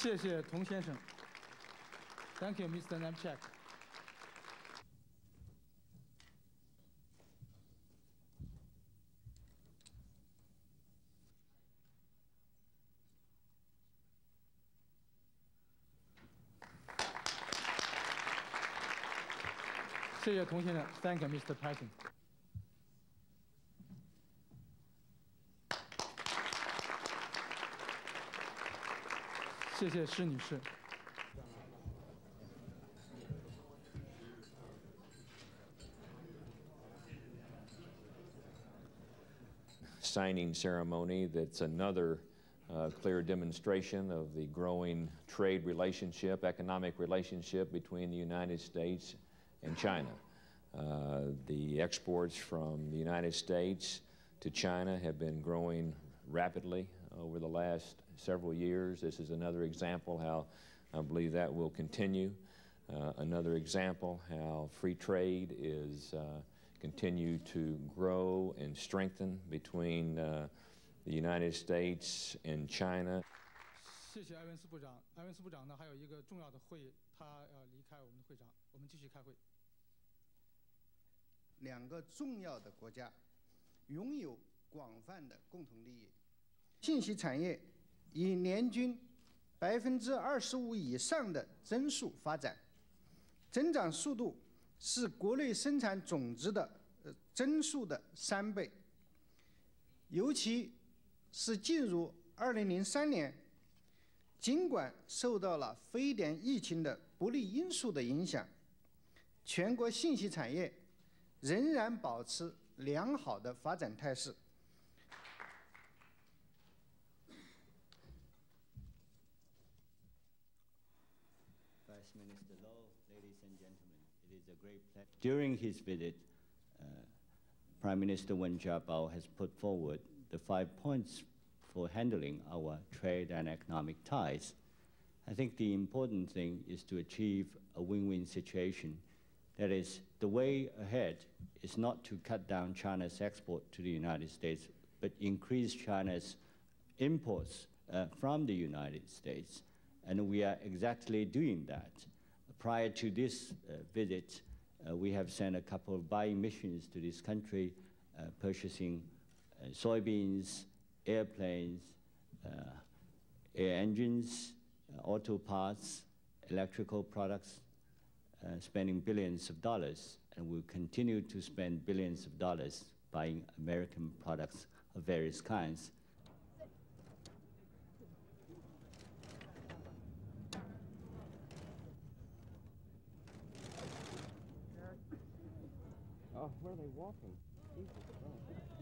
谢谢童先生。Thank you, Mr. Nemcek. 谢谢童先生。Thank you, Mr. President. 谢谢施女士。 Signing ceremony that's another clear demonstration of the growing trade relationship, economic relationship between the United States and China. The exports from the United States to China have been growing rapidly over the last several years. This is another example how I believe that will continue. Another example how free trade is continue to grow and strengthen between the United States and China. 谢谢埃文斯部长。埃文斯部长呢，还有一个重要的会议，他要离开我们的会场，我们继续开会。 两个重要的国家拥有广泛的共同利益，信息产业以年均25%以上的增速发展，增长速度是国内生产总值的增速的3倍，尤其是进入2003年，尽管受到了非典疫情的不利因素的影响，全国信息产业仍然保持良好的发展态势。 Vice Minister Low, ladies and gentlemen, it is a great pleasure. During his visit, Prime Minister Wen Jiabao has put forward the 5 points for handling our trade and economic ties. I think the important thing is to achieve a win-win situation. That is, the way ahead is not to cut down China's export to the United States, but increase China's imports from the United States. And we are exactly doing that. Prior to this visit, we have sent a couple of buying missions to this country, purchasing soybeans, airplanes, air engines, auto parts, electrical products, spending billions of dollars, and we'll continue to spend billions of dollars buying American products of various kinds. Oh, where are they walking? Jesus Christ.